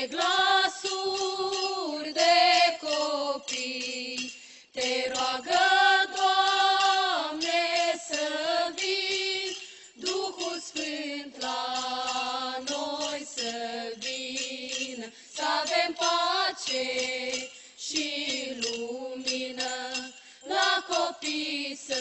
glasuri de copii te roagă, Doamne, să vii, Duhul Sfânt la noi să vină, să avem pace și lumină, la copii să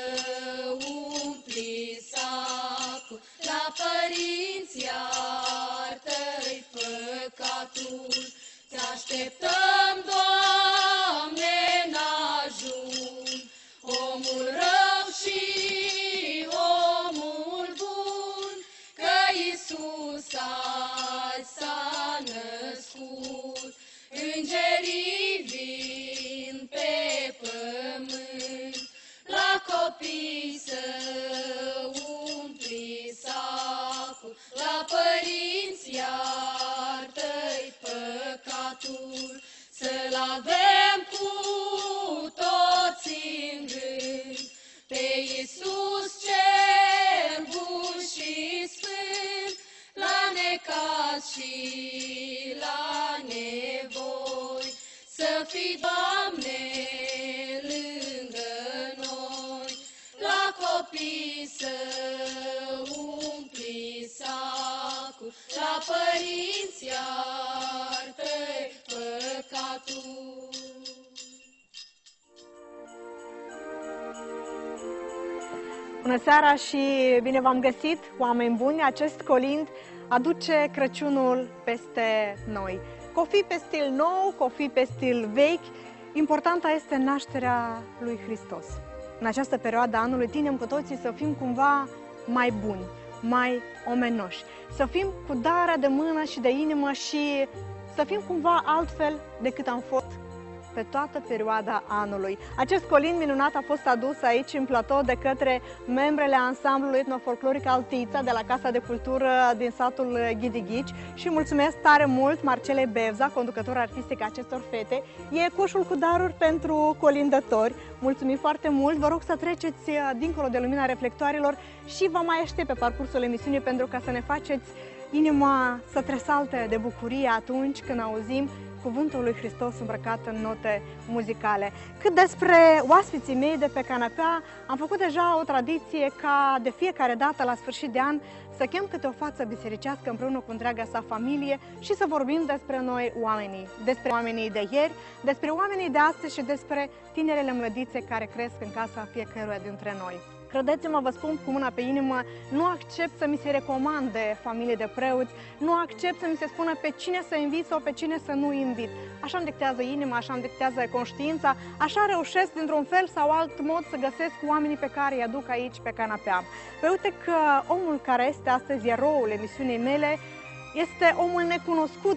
umpli sacul, la părinți iartă-i păcatul. Te așteptăm, Doamne, în ajun, omul rău și omul bun, că Iisus azi s-a născut. Îngerii vin pe pământ, la copii să umpli sacul, la părinți iartă-i păcatul, să-L avem cu toți în gând, pe Iisus cel bun și sfânt, la necaz și la nevoi, să fii, Doamne, lângă noi, la copii să umpli sacul, la părinți iartă-i păcatul. Bună seara și bine v-am găsit, oameni buni! Acest colind aduce Crăciunul peste noi. Că o fi pe stil nou, că o fi pe stil vechi, importanta este nașterea lui Hristos. În această perioadă a anului tindem cu toții să fim cumva mai buni, mai omenoși, să fim cu darea de mână și de inimă și să fim cumva altfel decât am fost pe toată perioada anului. Acest colind minunat a fost adus aici în platou de către membrele ansamblului etnofolcloric Altița de la Casa de Cultură din satul Ghidighici și mulțumesc tare mult Marcelei Bevza, conducător artistic a acestor fete. E coșul cu daruri pentru colindători. Mulțumim foarte mult! Vă rog să treceți dincolo de lumina reflectoarelor și vă mai aștept pe parcursul emisiunii pentru ca să ne faceți inima să tresalte de bucurie atunci când auzim cuvântul lui Hristos îmbrăcat în note muzicale. Cât despre oaspeții mei de pe canapea, am făcut deja o tradiție ca de fiecare dată la sfârșit de an să chem câte o față bisericească împreună cu întreaga sa familie și să vorbim despre noi oamenii, despre oamenii de ieri, despre oamenii de astăzi și despre tinerele mlădițe care cresc în casa fiecăruia dintre noi. Credeți-mă, vă spun cu mâna pe inimă, nu accept să mi se recomande familie de preoți, nu accept să mi se spună pe cine să invit sau pe cine să nu invit. Așa îmi dictează inima, așa îmi dictează conștiința, așa reușesc dintr-un fel sau alt mod să găsesc oamenii pe care îi aduc aici pe canapea. Păi uite că omul care este astăzi eroul emisiunii mele este omul necunoscut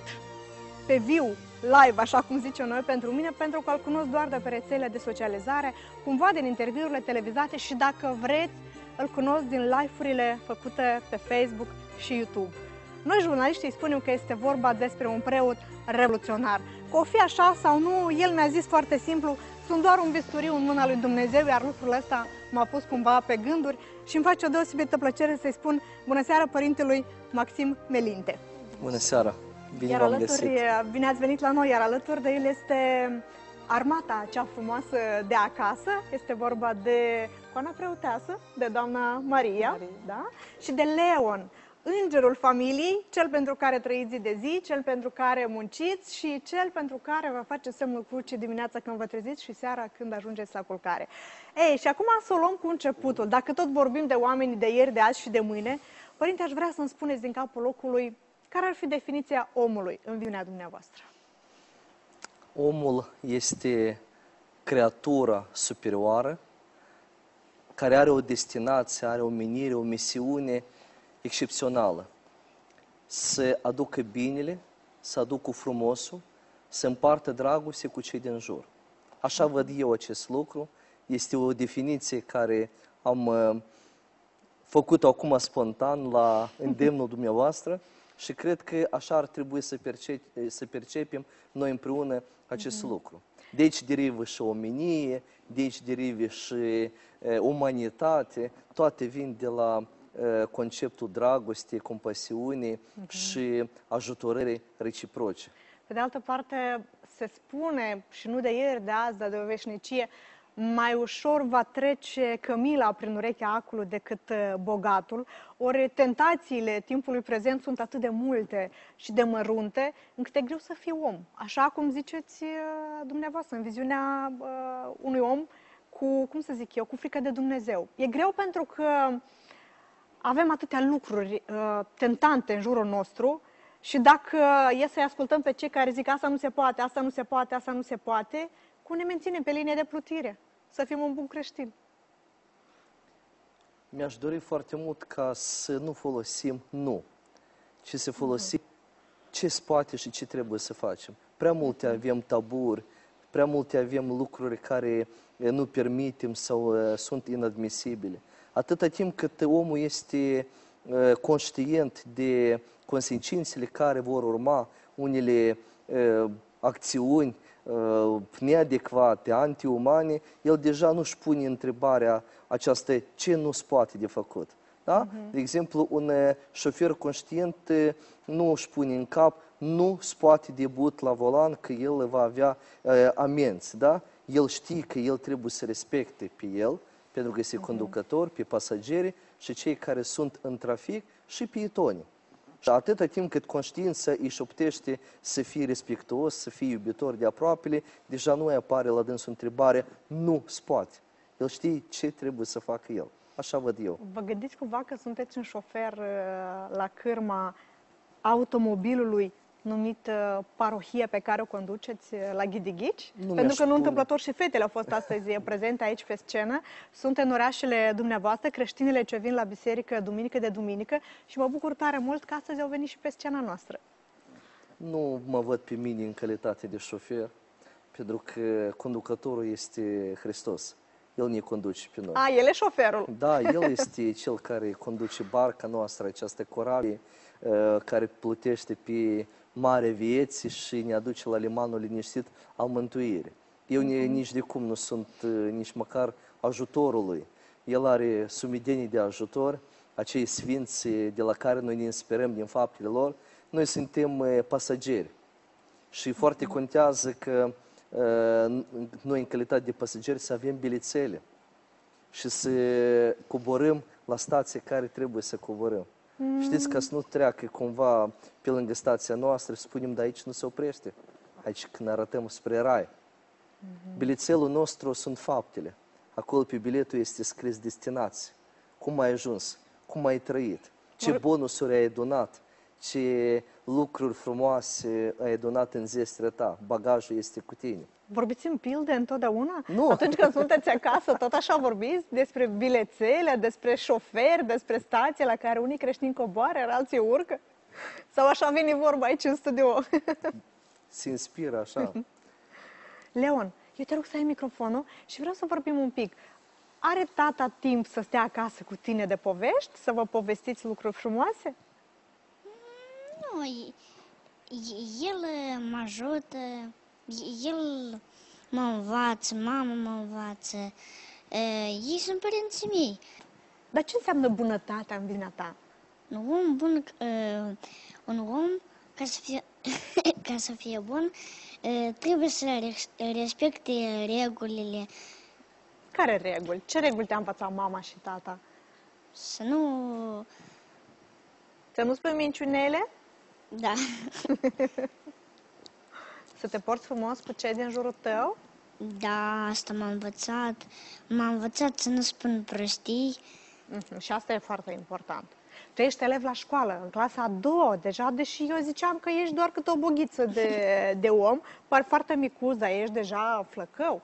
pe viu, live, așa cum zice noi pentru mine, pentru că îl cunosc doar de pe rețele de socializare, cumva din interviurile televizate și, dacă vreți, îl cunosc din live-urile făcute pe Facebook și YouTube. Noi, jurnaliștii, spunem că este vorba despre un preot revoluționar. Că o fi așa sau nu, el mi-a zis foarte simplu, sunt doar un bisturiu în mâna lui Dumnezeu, iar lucrul ăsta m-a pus cumva pe gânduri și îmi face o deosebită plăcere să-i spun bună seara părintelui Maxim Melinte. Bună seara! Bine v-am găsit! Bine ați venit la noi, iar alături de el este armata cea frumoasă de acasă. Este vorba de coana preoteasă, de doamna Maria. Da? Și de Leon, îngerul familiei, cel pentru care trăiți zi de zi, cel pentru care munciți și cel pentru care vă face semnul crucii dimineața când vă treziți și seara când ajungeți la culcare. Ei, și acum să o luăm cu începutul. Dacă tot vorbim de oamenii de ieri, de azi și de mâine, părinte, aș vrea să-mi spuneți din capul locului care ar fi definiția omului în viziunea dumneavoastră? Omul este creatura superioară care are o destinație, are o menire, o misiune excepțională. Să aducă binele, să aducă frumosul, să împartă dragoste cu cei din jur. Așa văd eu acest lucru. Este o definiție care am făcut-o acum spontan la îndemnul dumneavoastră și cred că așa ar trebui să percepem noi împreună acest lucru. De aici derivă și omenie, de aici derivă și umanitate, toate vin de la conceptul dragostei, compasiunii și ajutorării reciproce. Pe de altă parte, se spune, și nu de ieri, de azi, dar de o veșnicie, mai ușor va trece cămila prin urechea acului decât bogatul, ori tentațiile timpului prezent sunt atât de multe și de mărunte, încât e greu să fii om. Așa cum ziceți dumneavoastră, în viziunea unui om cu, cum să zic eu, cu frică de Dumnezeu. E greu pentru că avem atâtea lucruri tentante în jurul nostru și dacă e să-i ascultăm pe cei care zic asta nu se poate, asta nu se poate, asta nu se poate, cum ne menținem pe linie de plutire? Să fim un bun creștin. Mi-aș dori foarte mult ca să nu folosim nu, ci să folosim ce se poate și ce trebuie să facem. Prea multe avem taburi, prea multe avem lucruri care nu permitem sau sunt inadmisibile. Atâta timp cât omul este conștient de consecințele care vor urma, unele acțiuni neadecvate, antiumane, el deja nu-și pune întrebarea aceasta ce nu se poate de făcut. Da? De exemplu, un șofer conștient nu își pune în cap, nu se poate debut la volan că el va avea amenzi. Da? El știe că el trebuie să respecte pe el, pentru că este conducător, pe pasageri și cei care sunt în trafic și pietonii. Și atâta timp cât conștiința își optește să fie respectuos, să fie iubitor de aproapele, deja nu apare la dânsul întrebarea, nu se poate. El știe ce trebuie să facă el. Așa văd eu. Vă gândiți cumva că sunteți un șofer la cârma automobilului numit parohie pe care o conduceți la Ghidighici? Pentru că nu întâmplător și fetele au fost astăzi prezente aici pe scenă. Sunt în orașele dumneavoastră, creștinele ce vin la biserică duminică de duminică și mă bucur tare mult că astăzi au venit și pe scena noastră. Nu mă văd pe mine în calitate de șofer, pentru că conducătorul este Hristos. El ne conduce pe noi. A, el e șoferul. Da, el este cel care conduce barca noastră, această corabie, care plutește pe marea vieții și ne aduce la limanul liniștit al mântuirii. Eu nici de cum nu sunt nici măcar ajutorul lui. El are sumedenie de ajutor, acei sfinți de la care noi ne inspirăm din faptele lor. Noi suntem pasageri și foarte contează că noi în calitate de pasageri să avem bilețele și să coborâm la stația care trebuie să coborâm. Știți, ca să nu treacă cumva pe lângă stația noastră, spunem, de aici nu se oprește, aici când arătăm spre rai. Bilețelul nostru sunt faptele. Acolo pe biletul este scris destinație. Cum ai ajuns? Cum ai trăit? Ce bonusuri ai adunat? Ce lucruri frumoase ai adunat în zestrea ta? Bagajul este cu tine. Vorbiți în pilde întotdeauna? Nu. Atunci când sunteți acasă, tot așa vorbiți despre bilețele, despre șoferi, despre stație la care unii creștini coboară, iar alții urcă? Sau așa vine vorba aici în studio? Se inspiră așa. Leon, eu te rog să ai microfonul și vreau să vorbim un pic. Are tata timp să stea acasă cu tine de povești? Să vă povestiți lucruri frumoase? Nu, el mă ajută, el mă învață, mama mă învață, ei sunt părinții mei. Dar ce înseamnă bunătatea în vina ta? Un om bun, un om, ca să fie bun, trebuie să respecte regulile, Care reguli? Ce reguli te-a învățat mama și tata? să nu... Să nu spui minciunele? Da, Să te porți frumos cu cei din jurul tău? da, asta m-a învățat. M-a învățat să nu spun prostii. Și asta e foarte important. Tu ești elev la școală, în clasa a doua, deja, deși eu ziceam că ești doar câte o boghiță de om, pari foarte micuț, dar ești deja flăcău.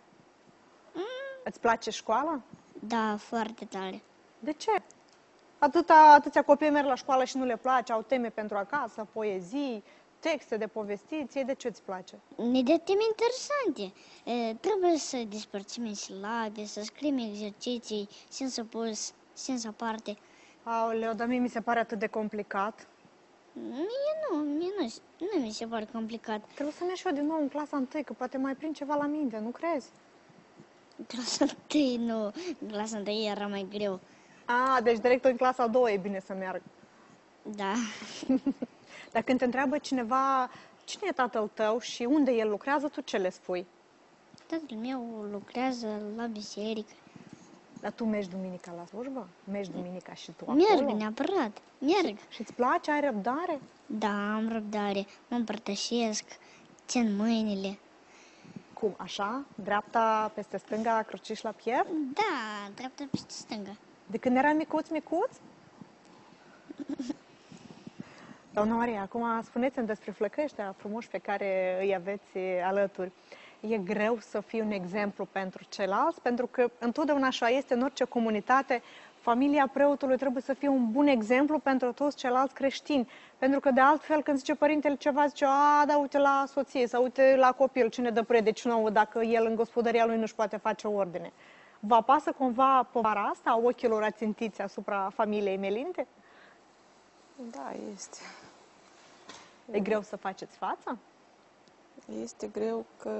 Îți place școala? Da, foarte tare. De ce? Atâția copii merg la școală și nu le place, au teme pentru acasă, poezii, texte de povestit, ție de ce îți place? Ne dă teme interesante. Trebuie să despărțim în silabe, să scriem exerciții, sens opus, sens aparte. Aoleu, dar mie mi se pare atât de complicat. Mie nu mi se pare complicat. Trebuie să merg și eu din nou în clasa 1, că poate mai prind ceva la minte, nu crezi? Clasa 1, nu. Clasa 1 era mai greu. Deci direct în clasa a doua e bine să meargă. Da. Dar când te întreabă cineva cine e tatăl tău și unde el lucrează, tu ce le spui? Tatăl meu lucrează la biserică. Dar tu mergi duminica la slujbă? Mergi duminica și tu Merg acolo? neapărat. Merg. Și îți place? Ai răbdare? Da, am răbdare. Mă împărtășesc. Țin mâinile. Cum, așa? Dreapta peste stânga, cruciș la piept? Da, dreapta peste stânga. De când era micuț? Doamna Maria, acum spuneți-mi despre flăcăi ăștia frumoși pe care îi aveți alături. E greu să fii un exemplu pentru ceilalți, pentru că întotdeauna așa este în orice comunitate. Familia preotului trebuie să fie un bun exemplu pentru toți ceilalți creștini. Pentru că de altfel, când zice părintele ceva, zice, da, uite la soție sau uite la copil, cine dă predici nouă dacă el în gospodăria lui nu-și poate face ordine. Vă apasă cumva povara asta a ochilor ațintiți asupra familiei Melinte? Da, este. E greu să faceți față? Este greu că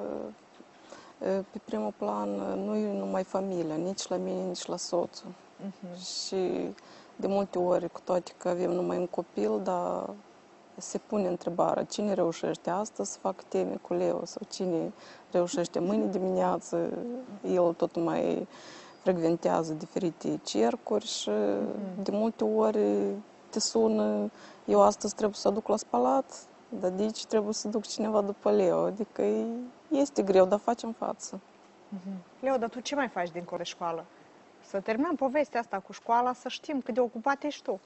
pe primul plan nu e numai familia, nici la mine, nici la soțul. Și de multe ori, cu toate că avem numai un copil, dar se pune întrebarea cine reușește astăzi să facă teme cu Leo sau cine reușește mâine dimineață. El tot mai frecventează diferite cercuri și de multe ori te sună, eu astăzi trebuie să duc la spălat, dar de aici trebuie să duc cineva după Leo. Adică este greu, dar facem față. Leo, dar tu ce mai faci dincolo de școală? Să terminăm povestea asta cu școala, să știm cât de ocupat ești tu.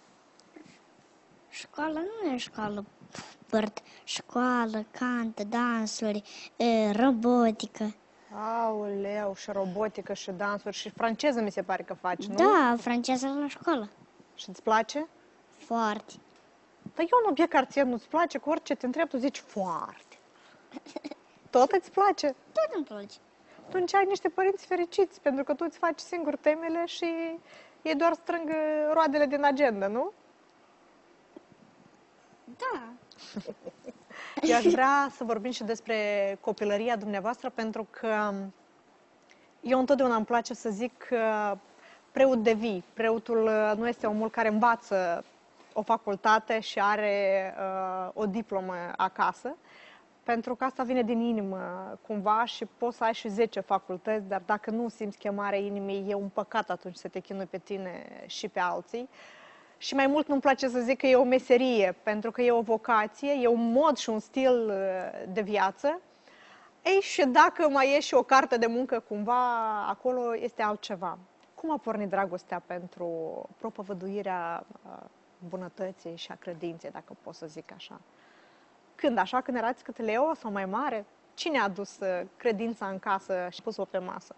Școala nu e școală părt. Școală, cantă, dansuri, robotică. Aoleu, și robotică, și dansuri, și franceză mi se pare că faci, nu? Da, franceză la școală. Și îți place? Foarte. Dar eu un obiect cartier nu-ți place, cu orice te întreb, tu zici foarte. Tot îți place? Tot îmi place. Atunci ai niște părinți fericiți, pentru că tu îți faci singur temele și ei doar strâng roadele din agenda, nu? Da. Eu aș vrea să vorbim și despre copilăria dumneavoastră, pentru că eu întotdeauna îmi place să zic că preot de vii. Preotul nu este omul care învață o facultate și are o diplomă acasă, pentru că asta vine din inimă cumva și poți să ai și 10 facultăți, dar dacă nu simți chemarea inimii, e un păcat atunci să te chinui pe tine și pe alții. Și mai mult nu-mi place să zic că e o meserie, pentru că e o vocație, e un mod și un stil de viață. Ei, și dacă mai e și o carte de muncă cumva, acolo este altceva. Cum a pornit dragostea pentru propovăduirea bunătății și a credinței, dacă pot să zic așa? Când, așa, când erați cât Leo sau mai mare? Cine a adus credința în casă și pus-o pe masă?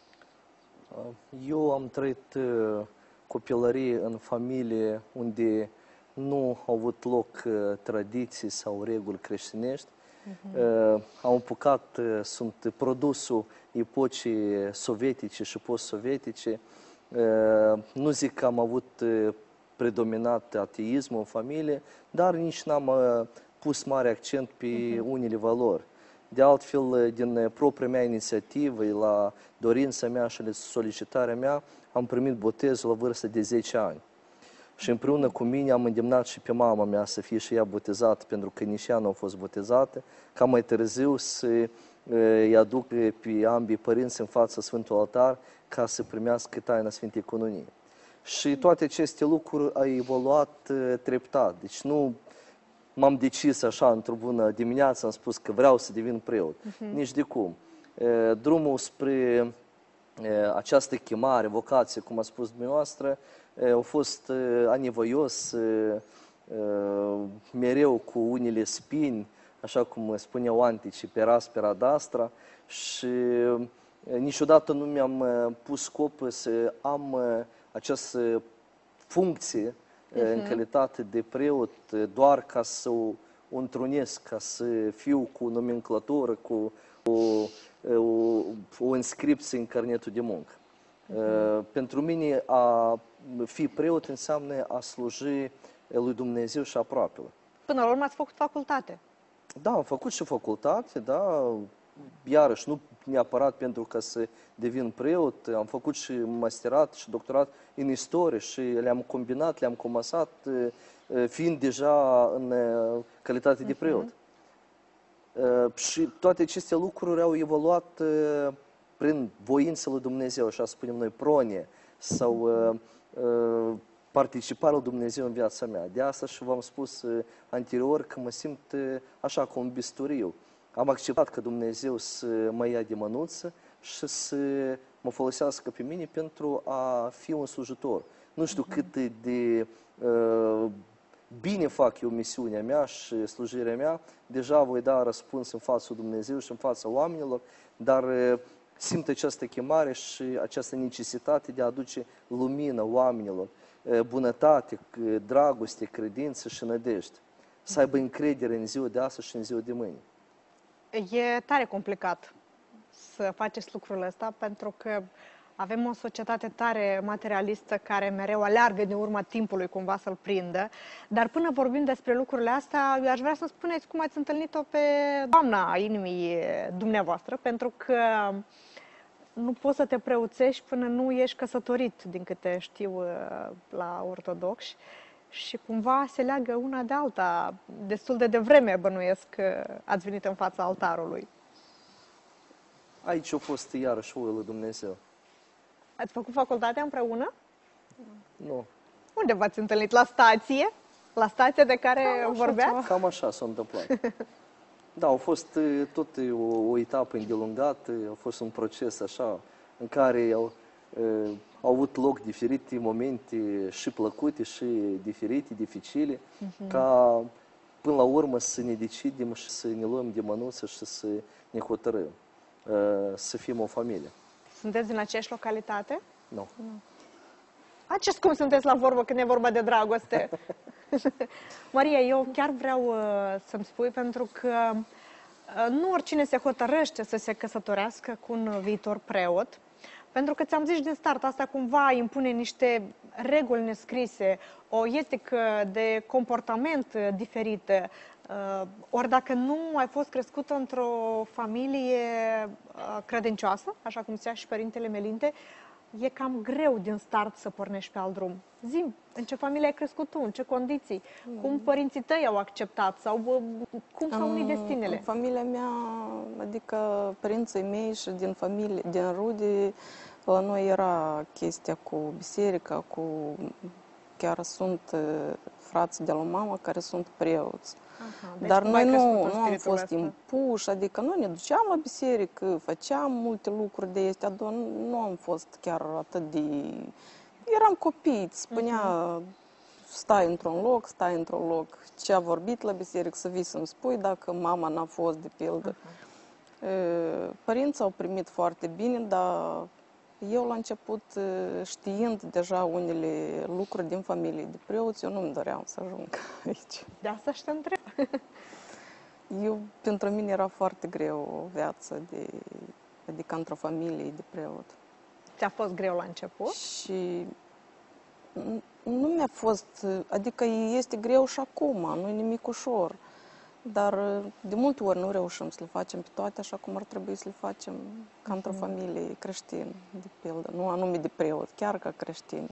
Eu am trăit copilărie în familie unde nu au avut loc tradiții sau reguli creștinești. Am apucat, sunt produsul epocii sovietice și post-sovietice. Nu zic că am avut predominat ateismul în familie, dar nici n-am pus mare accent pe unele valori. De altfel, din propria mea inițiativă, la dorința mea și la solicitarea mea, am primit botezul la vârstă de 10 ani. Și împreună cu mine am îndemnat și pe mama mea să fie și ea botezată, pentru că nici ea nu a fost botezată, ca mai târziu să îi aduc pe ambii părinți în fața Sfântului Altar ca să primească taina Sfintei Cununii. Și toate aceste lucruri au evoluat treptat. Deci nu m-am decis așa într-o bună dimineață, am spus că vreau să devin preot. Nici de cum. Drumul spre această chemare, vocație, cum a spus dumneavoastră, a fost anevoios, mereu cu unele spini, așa cum spuneau antici, per aspera ad astra, și niciodată nu mi-am pus scop să am această funcție în calitate de preot doar ca să o întrunesc, ca să fiu cu nomenclatură, cu o înscripție în carnetul de muncă. Pentru mine a fi preot înseamnă a sluji lui Dumnezeu și aproapele. Până la urmă ați făcut facultate. Da, am făcut și facultate, da, iarăși nu neapărat pentru ca să devin preot. Am făcut și masterat și doctorat în istorie și le-am combinat, le-am comasat, fiind deja în calitate de preot. Și toate aceste lucruri au evoluat prin voința lui Dumnezeu, așa spunem noi, pronie, sau participarea lui Dumnezeu în viața mea. De asta și v-am spus anterior că mă simt așa ca un bisturiu. Am acceptat că Dumnezeu să mă ia de mânuță și să mă folosească pe mine pentru a fi un slujitor. Nu știu cât de bine fac eu misiunea mea și slujirea mea, deja voi da răspuns în fața lui Dumnezeu și în fața oamenilor, dar simt această chemare și această necesitate de a aduce lumină oamenilor, bunătate, dragoste, credință și nădejde. Să aibă încredere în ziua de astăzi și în ziua de mâine. E tare complicat să faceți lucrul ăsta, pentru că avem o societate tare materialistă care mereu aleargă din urma timpului cumva să-l prindă. Dar până vorbim despre lucrurile astea, eu aș vrea să spuneți cum ați întâlnit-o pe doamna inimii dumneavoastră, pentru că nu poți să te preoțești până nu ești căsătorit, din câte știu la ortodoxi. Și cumva se leagă una de alta. Destul de devreme bănuiesc că ați venit în fața altarului. Aici a fost iarăși voia lui Dumnezeu. Ați făcut facultatea împreună? Nu. Unde v-ați întâlnit? La stație? La stația de care vorbeați? Cam așa s-a întâmplat. Da, a fost tot o etapă îndelungată, a fost un proces așa, în care au avut loc diferite momente și plăcute și diferite, dificile, ca până la urmă să ne decidem și să ne luăm de mânuță și să ne hotărâm, să fim o familie. Sunteți din aceeași localitate? Nu. Ce cum sunteți la vorbă când e vorba de dragoste? Maria, eu chiar vreau să-mi spui, pentru că nu oricine se hotărăște să se căsătorească cu un viitor preot, pentru că ți-am zis din start, asta cumva impune niște reguli nescrise, o etică de comportament diferită. Ori dacă nu ai fost crescută într-o familie credincioasă, așa cum zicea și Părintele Melinte, e cam greu din start să pornești pe alt drum. Zi-mi, în ce familie ai crescut tu, în ce condiții, cum părinții tăi au acceptat sau cum s-au unit destinele? În familia mea, adică părinții mei și din familie, din rude, la noi era chestia cu biserica, chiar sunt frați de la mama care sunt preoți. Deci Dar noi nu am fost ăsta. impuși, adică noi ne duceam la biserică, făceam multe lucruri de astea, dar nu am fost chiar atât de... Eram copii, îți spunea, stai într-un loc, stai într-un loc. Ce a vorbit la biserică, să vii să-mi spui dacă mama n-a fost, de pildă. Părinții au primit foarte bine, dar eu la început, știind deja unele lucruri din familie de preoți, eu nu-mi doream să ajung aici. De asta și te întreb. Pentru mine era foarte greu o viață, adică într-o familie de preot. Ți-a fost greu la început? Și nu mi-a fost, adică este greu și acum, nu e nimic ușor. Dar de multe ori nu reușim să le facem pe toate așa cum ar trebui să le facem ca într-o familie creștină, de pildă, nu anume de preot, chiar ca creștini.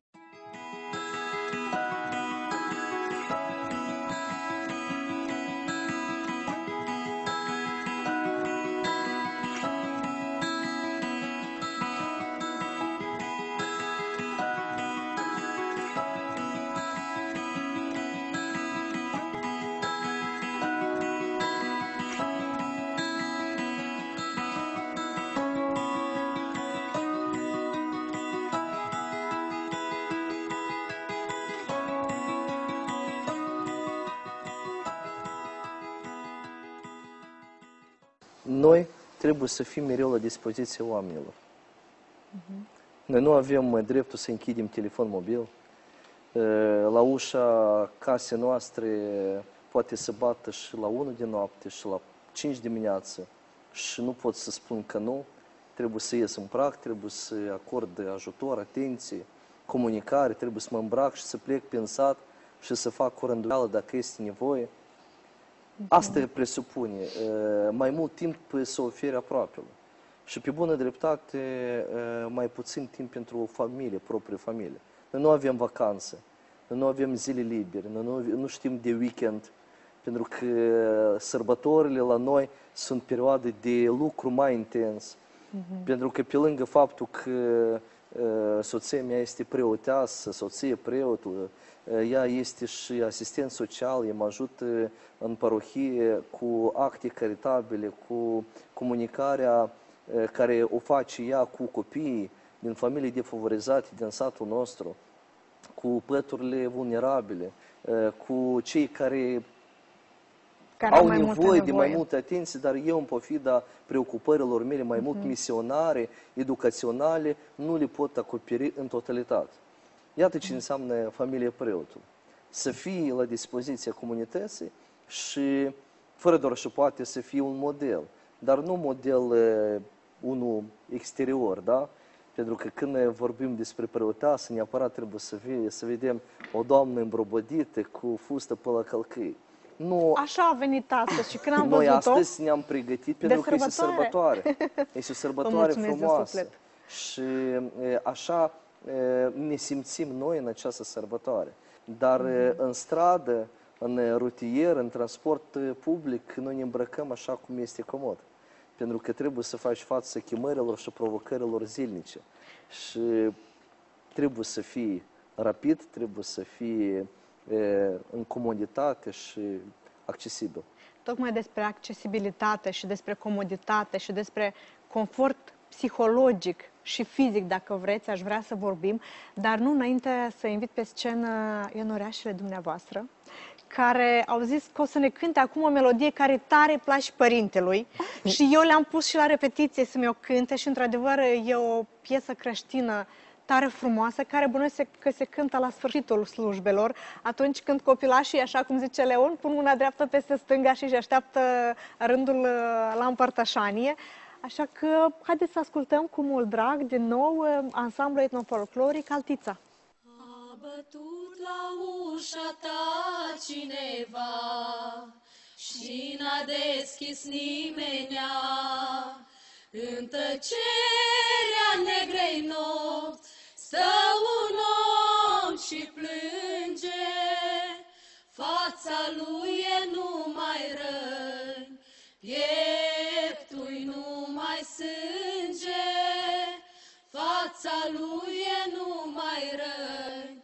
Noi trebuie să fim mereu la dispoziția oamenilor. Noi nu avem dreptul să închidem telefon mobil. La ușa casei noastre poate să bată și la 1 de noapte și la 5 dimineață și nu pot să spun că nu. Trebuie să ies în prag, trebuie să acord ajutor, atenție, comunicare, trebuie să mă îmbrac și să plec pe sat și să fac o rânduială dacă este nevoie. Asta presupune mai mult timp să oferi aproapelui. Și pe bună dreptate, mai puțin timp pentru familie, proprie familie. Noi nu avem vacanțe, noi nu avem zile libere, noi nu știm de weekend, pentru că sărbătorile la noi sunt perioade de lucru mai intens. Pentru că pe lângă faptul că soția mea este preoteasă, soție preotul, ea este și asistent social, ea mă ajută în parohie cu acte caritabile, cu comunicarea care o face ea cu copiii din familii defavorizate din satul nostru, cu păturile vulnerabile, cu cei care au nevoie de mai multă atenție, dar eu, în pofida preocupărilor mele mai mult misionare, educaționale, nu le pot acoperi în totalitate. Iată ce înseamnă familia preotului. Să fie la dispoziția comunității și, fără doar și poate, să fie un model. Dar nu model unul exterior, da? Pentru că când vorbim despre preoteasă, neapărat trebuie să vedem o doamnă îmbrobădită cu fustă pe la călcâi. Nu, așa a venit astăzi și când am noi văzut-o... astăzi ne-am pregătit pentru că este sărbătoare. Este o sărbătoare frumoasă. Și așa ne simțim noi în această sărbătoare. Dar în stradă, în rutier, în transport public, noi ne îmbrăcăm așa cum este comod. Pentru că trebuie să faci față chemărilor și provocărilor zilnice. Și trebuie să fii rapid, trebuie să fii în comoditate și accesibil. Tocmai despre accesibilitate și despre comoditate și despre confort psihologic și fizic, dacă vreți, aș vrea să vorbim, dar nu înainte să invit pe scenă ionoreașele dumneavoastră, care au zis că o să ne cânte acum o melodie care tare îi place părintelui și eu le-am pus și la repetiție să mi-o cânte și, într-adevăr, e o piesă creștină tare frumoasă, care bănuiesc că se cântă la sfârșitul slujbelor, atunci când copilașii, așa cum zice Leon, pun mâna dreaptă peste stânga și își așteaptă rândul la împărtășanie. Așa că haideți să ascultăm cu mult drag din nou ansamblul etnofolcloric Altița. A bătut la ușa ta cineva și n-a deschis nimenea. În tăcerea negrei nopți stă un om și plânge, fața lui e numai răni, pieptul-i numai sânge, fața lui e numai răni,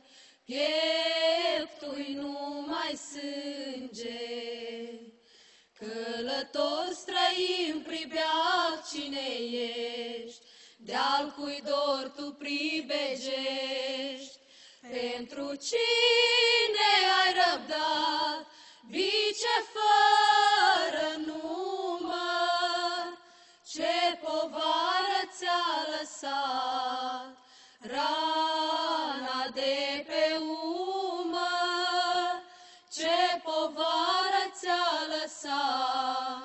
pieptul-i numai sânge. Călător străin pribeag cine ești, de-al cui dor tu pribegești. Pentru cine ai răbdat bice fără număr, ce povară ți-a lăsat rana de pe umăr, ce povară ți-a lăsat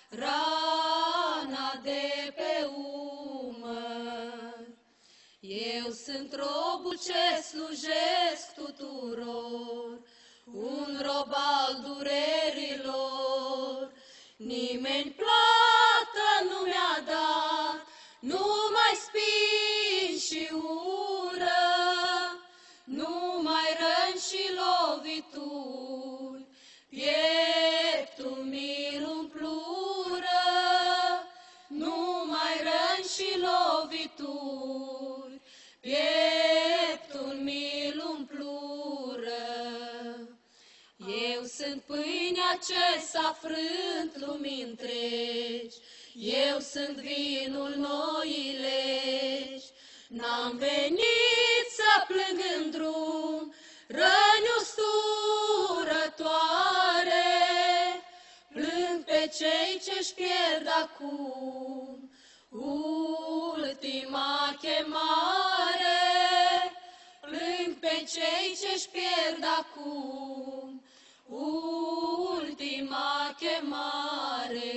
rana de pe umăr. Eu sunt robul ce slujesc tuturor, un rob al durerilor. Nimeni plată nu mi-a dat, numai spin și ură, numai răni și lovituri, pieptul mi-l umplură, numai răni și lovituri, pieptul mi-l umplură. Eu sunt pâinea ce s-a frânt lumii întregi, eu sunt vinul noii legi. N-am venit să plâng în drum răni usturătoare, plâng pe cei ce-și pierd acum ultima chemare, plâng pe cei ce-și pierd acum ultima chemare.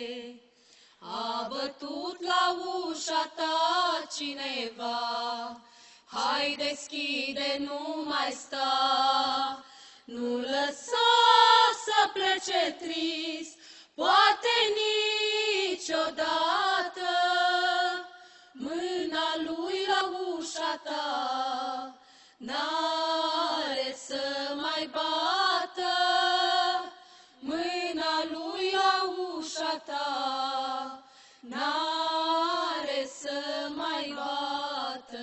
A bătut la ușa ta cineva, hai deschide, nu mai sta, nu lăsa să plece trist, poate niciodată. mâna lui la ușa ta, n-are să mai bată. Mâna lui la ușa ta, n-are să mai bată.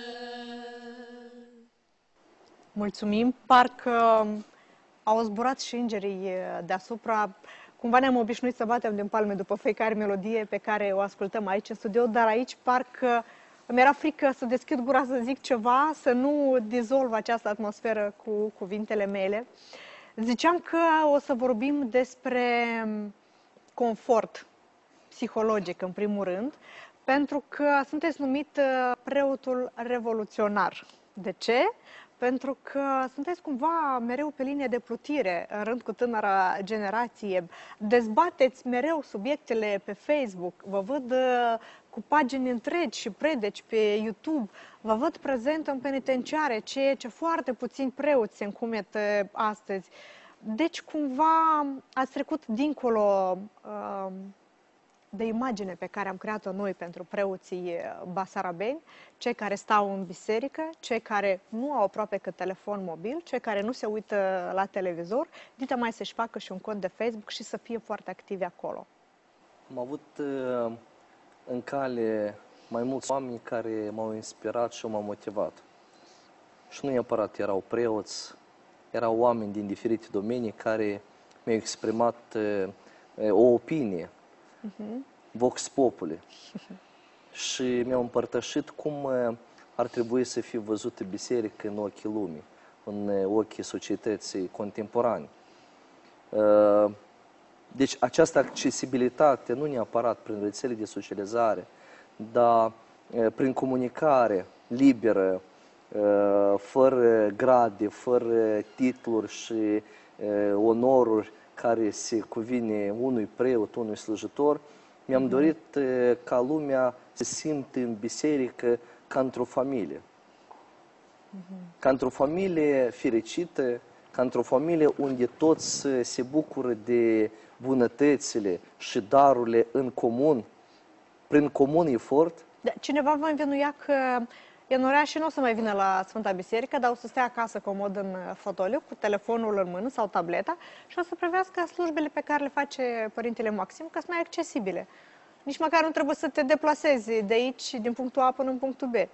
Mulțumim, parcă au zburat și îngerii deasupra. Cumva ne-am obișnuit să batem din palme după fiecare melodie pe care o ascultăm aici în studio, dar aici parcă îmi era frică să deschid gura să zic ceva, să nu dizolv această atmosferă cu cuvintele mele. Ziceam că o să vorbim despre confort psihologic, în primul rând, pentru că sunteți numit preotul revoluționar. De ce? Pentru că sunteți cumva mereu pe linie de plutire în rând cu tânăra generație. Dezbateți mereu subiectele pe Facebook, vă văd cu pagini întregi și predeci pe YouTube, vă văd prezent în penitenciare, ceea ce foarte puțini preoți se încumetă astăzi. Deci cumva ați trecut dincolo de imagine pe care am creat-o noi pentru preoții basarabeni, cei care stau în biserică, cei care nu au aproape că telefon mobil, cei care nu se uită la televizor, dita mai să-și facă și un cont de Facebook și să fie foarte activi acolo. Am avut în cale mai mulți oameni care m-au inspirat și m-au motivat. Și nu neapărat erau preoți, erau oameni din diferite domenii care mi-au exprimat o opinie, vox populi, și mi-au împărtășit cum ar trebui să fie văzută biserică în ochii lumii, în ochii societății contemporane. Deci această accesibilitate, nu neapărat prin rețele de socializare, dar prin comunicare liberă, fără grade, fără titluri și onoruri care se cuvine unui preot, unui slujitor, mi-am dorit ca lumea să simtă în biserică ca într-o familie. Ca într-o familie fericită, ca într-o familie unde toți se bucură de bunătățile și darurile în comun, prin comun efort. Da, cineva vă învinuia că Enorea și nu o să mai vină la Sfânta Biserică, dar o să stea acasă comod în fotoliu, cu telefonul în mână sau tableta și o să privească slujbele pe care le face Părintele Maxim, că sunt mai accesibile. Nici măcar nu trebuie să te deplasezi de aici, din punctul A până în punctul B.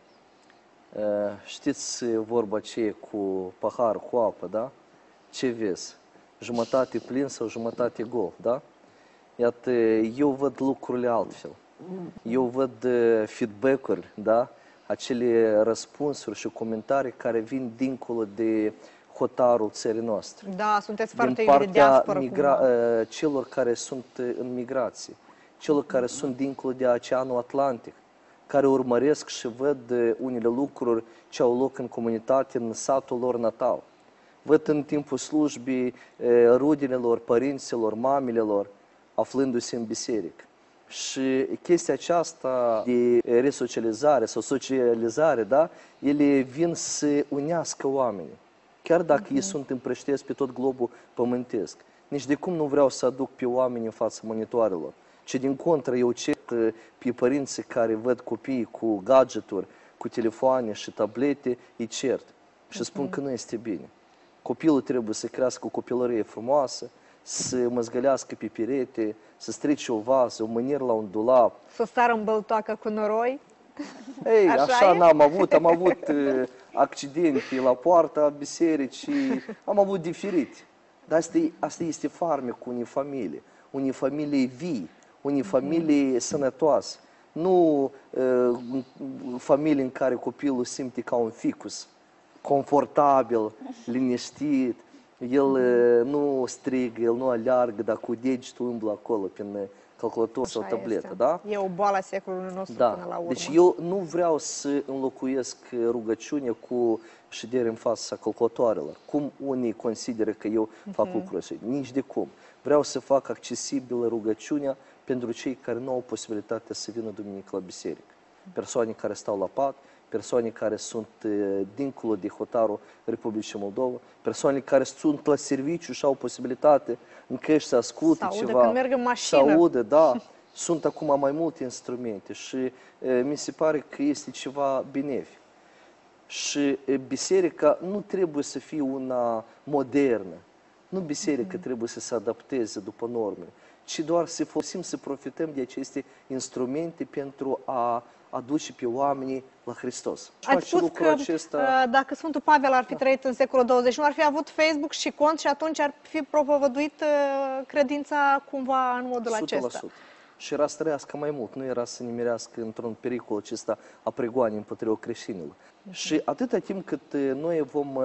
Știți vorba aceea cu pahar, cu apă, da? Ce vezi? Jumătate plin sau jumătate gol, da? Iată, eu văd lucrurile altfel. Eu văd feedback-uri, da? Acele răspunsuri și comentarii care vin dincolo de hotarul țării noastre. Da, sunteți foarte din de diasporă. celor care sunt în migrație, celor care sunt dincolo de Oceanul Atlantic, care urmăresc și văd unele lucruri ce au loc în comunitate, în satul lor natal. Văd în timpul slujbii rudelor, părinților, mamelor, aflându-se în biserică. Și chestia aceasta de resocializare sau socializare, da, ele vin să unească oamenii. Chiar dacă ei sunt împrăștiați pe tot globul pământesc. Nici de cum nu vreau să aduc pe oameni în fața monitoarelor, ci din contră eu cert pe părinții care văd copiii cu gadgeturi, cu telefoane și tablete, îi cert. Și spun că nu este bine. Copilul trebuie să crească o copilărie frumoasă, să măzgălească pe perete, să strice o vază, o mânieră la un dulap. Să sară în băltoacă cu noroi. Ei, așa n-am avut. Am avut accidente la poarta bisericii, am avut diferite. Dar asta este farmecul unei familii. Unei familii vii, unei familii sănătoase. Nu familii în care copilul simte ca un ficus, confortabil, liniștit. El nu strigă, el nu aleargă, dar cu degetul umblă acolo prin calculator sau tabletă. Da? E o boală a secolului nostru până la urmă. Deci eu nu vreau să înlocuiesc rugăciunea cu ședere în fața calculatoarelor. Cum unii consideră că eu fac lucrul ăsta. Nici de cum. Vreau să fac accesibilă rugăciunea pentru cei care nu au posibilitatea să vină duminică la biserică. Persoane care stau la pat, persoane care sunt dincolo de hotarul Republicii Moldova, persoane care sunt la serviciu și au posibilitate în căști să asculte să ceva, când merg în mașină. să audă, da. Sunt acum mai multe instrumente și mi se pare că este ceva benefic. Și biserica nu trebuie să fie una modernă. Nu biserica trebuie să se adapteze după normele, ci doar să folosim, să profităm de aceste instrumente pentru a aduce pe oamenii la Hristos. Ați spus că dacă Sfântul Pavel ar fi trăit în secolul 21, ar fi avut Facebook și cont și atunci ar fi propovăduit credința cumva în modul acesta. 100%. Și era să trăiască mai mult, nu era să ne mirească într-un pericol acesta a pregoanei împotriva creștinilor. Și atâta timp cât noi vom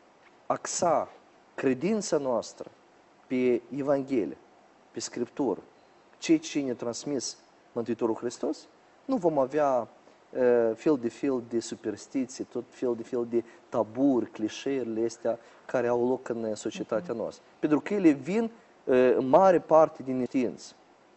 axa credința noastră pe Evanghelie, pe Scriptură, ceea ce ne-a transmis Mântuitorul Hristos, nu vom avea fel de superstiții, tot fel de taburi, clișeele astea care au loc în societatea noastră. Pentru că ele vin în mare parte din neștiință.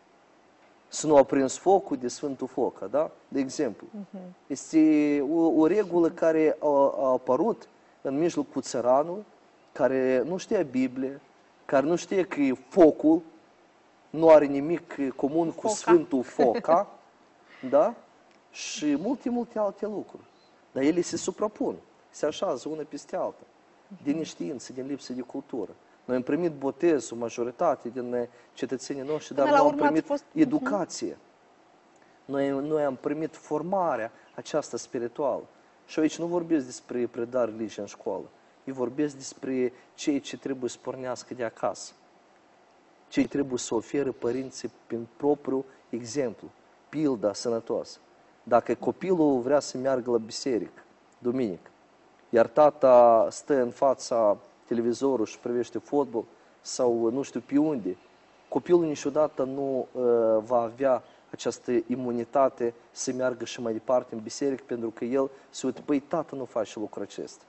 Să nu aprins focul de Sfântul Foc, da? De exemplu. Este o regulă care a apărut în mijlocul țăranului, care nu știa Biblie, care nu știe că focul nu are nimic comun cu Sfântul Foca, da? Și multe alte lucruri. Dar ele se suprapun, se așează una peste alta, din neștiință, din lipsă de cultură. Noi am primit botezul, majoritate din cetățenii noștri, dar nu am primit educație. Noi am primit formarea aceasta spirituală. Și aici nu vorbesc despre predare religie în școală. Eu vorbesc despre ceea ce trebuie să pornească de acasă. Ce trebuie să ofere părinții prin propriul exemplu, pilda sănătoasă. Dacă copilul vrea să meargă la biserică, duminică, iar tata stă în fața televizorul și privește fotbal sau nu știu pe unde, copilul niciodată nu va avea această imunitate să meargă și mai departe în biserică, pentru că el se uită, păi, tată nu face lucrul acesta.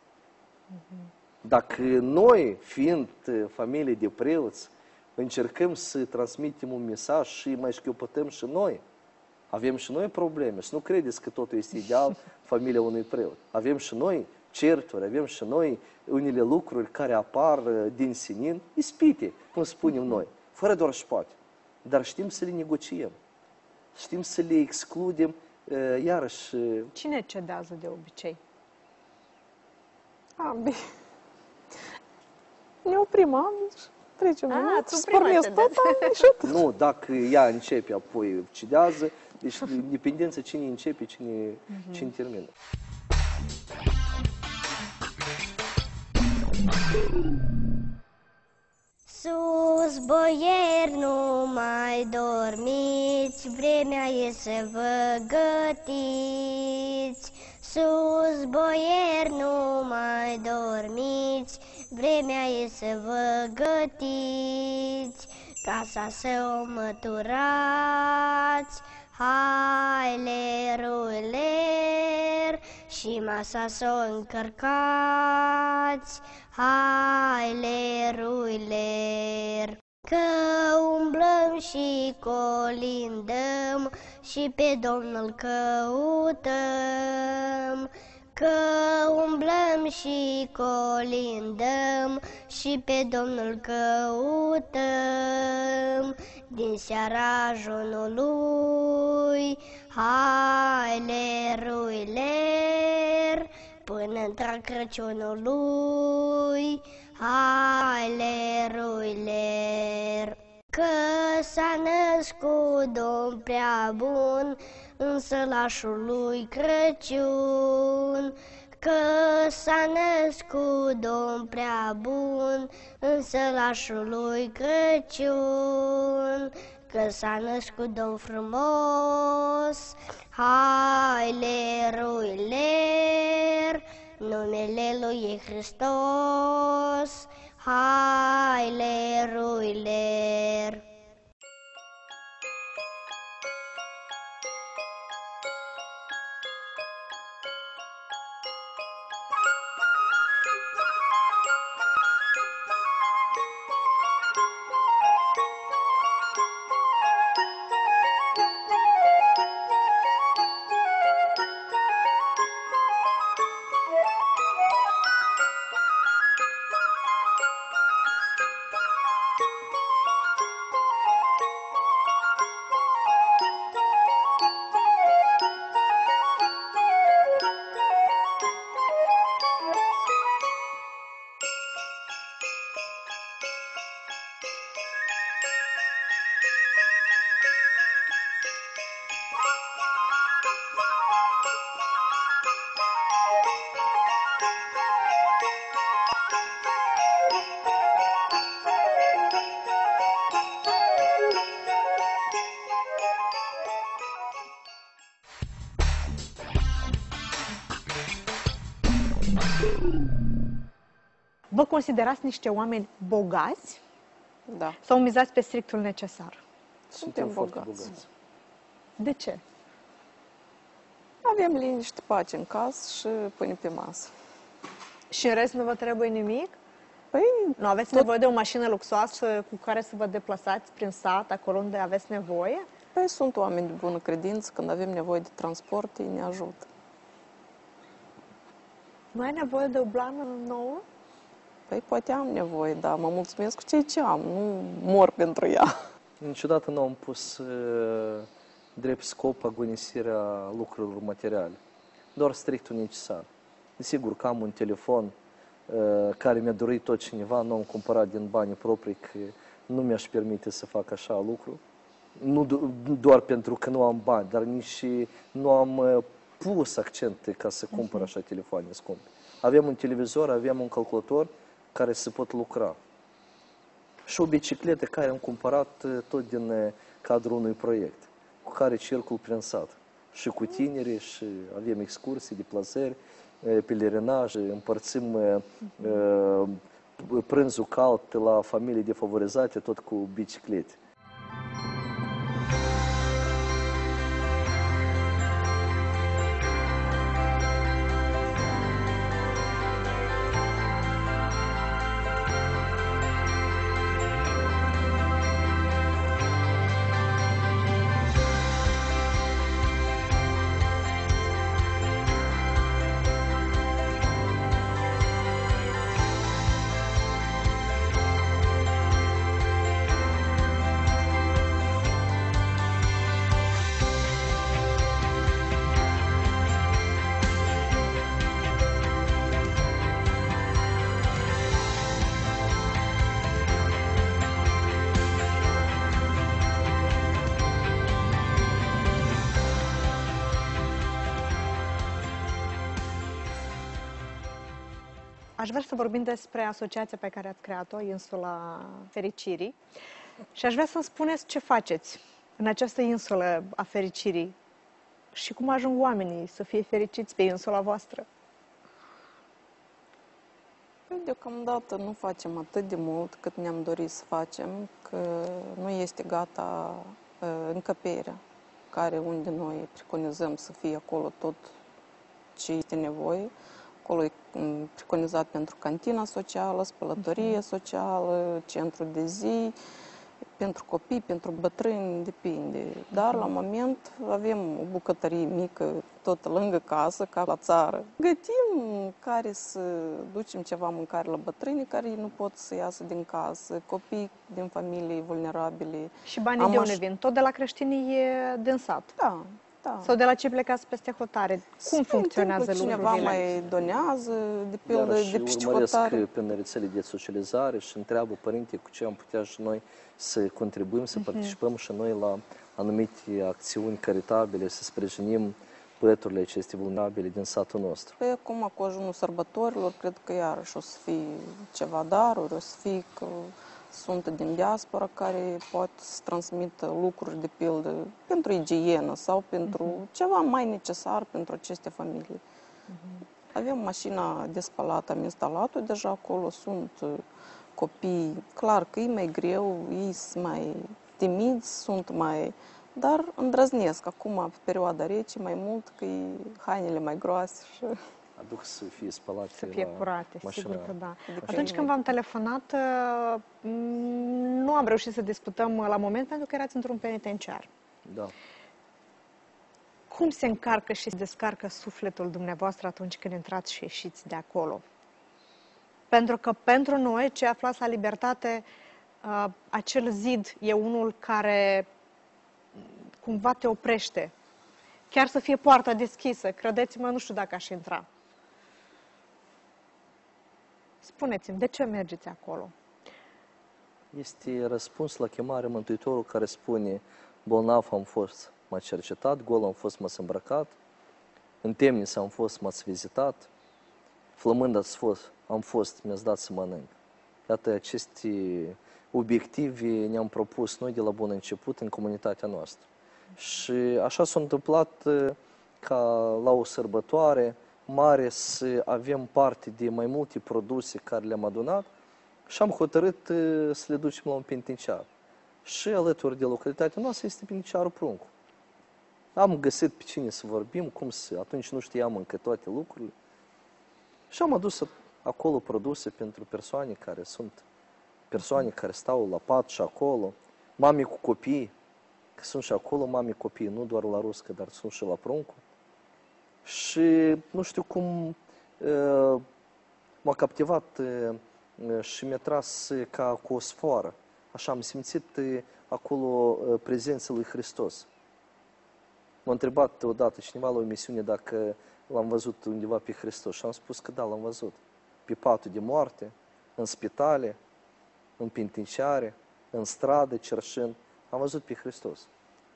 Dacă noi, fiind familie de preoți, încercăm să transmitem un mesaj și mai șchiopătăm și noi, avem și noi probleme. Și nu credeți că totul este ideal familia unui preot. Avem și noi certuri, avem și noi unele lucruri care apar din senin, ispite, cum spunem noi, fără doar și poate. Dar știm să le negociem, știm să le excludem, iarăși... Cine cedează de obicei? Bine. Ne oprim ambii și trecem tu și prima pornesc cedezi. tot. Nu, dacă ea începe, apoi cedează, deci dependență cine începe, cine termină. Sus, boieri, nu mai dormiți, vremea e să vă gătiți. Sus, boieri, nu mai dormiți, vremea e să vă gătiți. Casa să o măturați, hai, leruiler, și masa să o încărcați, hai, leruiler. Că umblăm și colindăm și pe Domnul căutăm. Că umblăm și colindăm și pe Domnul căutăm. Din seara ajunului, hai, leruiler, până între Crăciunului, hai, leruiler. Că s-a născut Domn prea bun în sălașul lui Crăciun. Că s-a născut Domn prea bun în sălașul lui Crăciun. Că s-a născut Domn frumos, hai, leruiler, numele lui e Hristos, hai, leruiler. Vă considerați niște oameni bogați Da, sau mizați pe strictul necesar? suntem foarte bogați. De ce? Avem liniște, pace în casă și pâine pe masă. Și în rest nu vă trebuie nimic? Păi, Nu aveți nevoie de o mașină luxoasă cu care să vă deplasați prin sat, acolo unde aveți nevoie? păi sunt oameni de bună credință, când avem nevoie de transport, ei ne ajută. Nu ai nevoie de o blană nouă? Păi poate am nevoie, dar mă mulțumesc cu ceea ce am, nu mor pentru ea. Niciodată nu am pus drept scop agonisirea lucrurilor materiale, doar strictul necesar. Desigur că am un telefon care mi-a dorit tot cineva, nu am cumpărat din banii proprii, că nu mi-aș permite să fac așa lucru. Nu doar pentru că nu am bani, dar nici nu am pus accente ca să cumpăr așa telefoane scumpe. Avem un televizor, avem un calculator care se pot lucra. Și o bicicletă care am cumpărat tot din cadrul unui proiect, cu care circul prin sat. Și cu tinerii, și avem excursii, deplasări, pelerinaj, împărțim prânzul cald la familii defavorizate, tot cu biciclete. Aș vrea să vorbim despre asociația pe care ați creat-o, Insula Fericirii. Și aș vrea să-mi spuneți ce faceți în această insulă a fericirii și cum ajung oamenii să fie fericiți pe insula voastră. Păi, deocamdată nu facem atât de mult cât ne-am dorit să facem, că nu este gata încăperea, unde noi preconizăm să fie acolo tot ce este nevoie. Acolo e preconizat pentru cantina socială, spălătorie socială, centru de zi, pentru copii, pentru bătrâni, depinde. Dar la moment avem o bucătărie mică tot lângă casă, ca la țară. Gătim care să ducem ceva mâncare la bătrâni care nu pot să iasă din casă, copii din familii vulnerabile. Și banii de unde vin? Tot de la creștinii din sat? Da, da. Sau de la cei plecați peste hotare? Cum funcționează lucrurile? Cineva mai donează, de pildă, de pe urmăresc hotare. prin rețele de socializare și întreabă părinte cu ce am putea și noi să contribuim, să participăm și noi la anumite acțiuni caritabile, să sprijinim băieturile acestea vulnerabile din satul nostru. Păi acum, cu ajunul sărbătorilor, cred că iarăși o să fie ceva daruri, o să fie că sunt din diaspora care pot să transmită lucruri, de pildă, pentru igienă sau pentru ceva mai necesar pentru aceste familii. Avem mașina de spălat, am instalat-o deja acolo, sunt copii, clar că e mai greu, ei sunt mai timizi, sunt mai... Dar îndrăznesc acum, pe perioada rece, mai mult, că e hainele mai groase și... Aduc să fie spălate Să fie la curate, mașina. sigur că da. Mașina. Atunci când v-am telefonat, nu am reușit să discutăm la moment pentru că erați într-un penitenciar. Da. Cum se încarcă și se descarcă sufletul dumneavoastră atunci când intrați și ieșiți de acolo? Pentru că pentru noi, cei aflați la libertate, acel zid e unul care cumva te oprește. Chiar să fie poarta deschisă, credeți-mă, nu știu dacă aș intra. Spuneți-mi, de ce mergeți acolo? Este răspuns la chemare Mântuitorul care spune: bolnav am fost, m-a cercetat, gol am fost, m-ați îmbrăcat, în temniță am fost, m-ați vizitat, flămând am fost, mi-ați dat să mănânc. Iată, aceste obiective ne-am propus noi de la bun început în comunitatea noastră. Și așa s-a întâmplat ca la o sărbătoare, mare să avem parte de mai multe produse care le-am adunat și am hotărât să le ducem la un penitenciar. Și alături de localitatea noastră este penitenciarul Pruncu. Am găsit pe cine să vorbim, cum să, atunci nu știam încă toate lucrurile. Și am adus acolo produse pentru persoane care stau la pat și acolo, mame cu copii, că sunt și acolo mame copii, nu doar la Ruscă, dar sunt și la Pruncu. Și nu știu cum m-a captivat și mi-a tras ca cu o sfoară. Așa am simțit acolo prezența lui Hristos. M-a întrebat odată cineva la o emisiune dacă l-am văzut undeva pe Hristos și am spus că da, l-am văzut. Pe patul de moarte, în spitale, în penitenciare, în stradă, cerșând, am văzut pe Hristos.